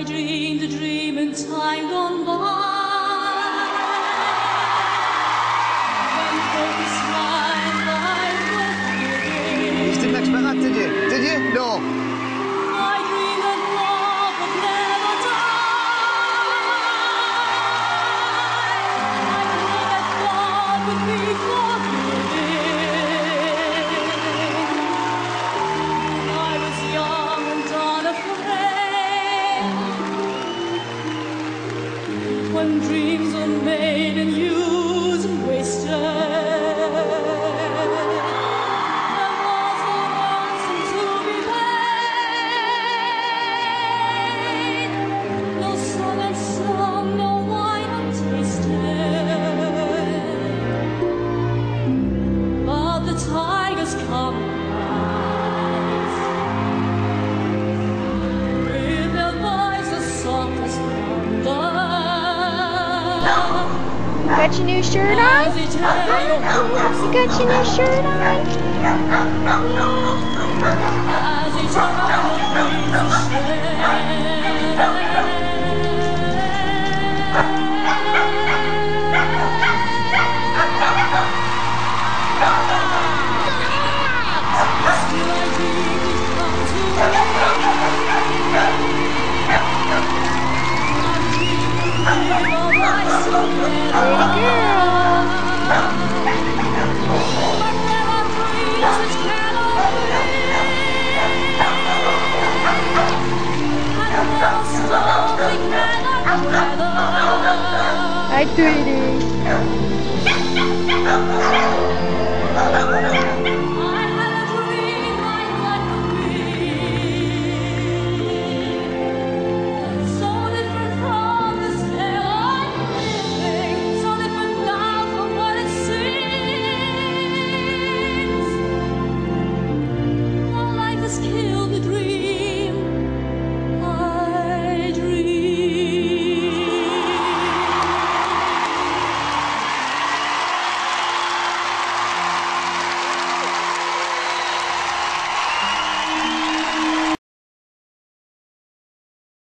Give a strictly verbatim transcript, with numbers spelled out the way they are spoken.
I dreamed a dream in time gone by. When hope is mine, life will begin. Je t'ai pas grave, t'es dit. T'es dit? Non. I dream that love would never die. I dream that God would be forgiving. When I was young and unafraid, when dreams were made and used and wasted, there was a ransom to be paid. No song unsung, no wine untasted, but the tigers come with their voices soft as thunder. You got your new shirt on? As they tell your hopes, You got your new shirt on? as they tell your dreams Still I dream it come to me. I'm dreaming of my together. But there are dreams which cannot be, and there are storms we cannot weather. Hi, Tweety.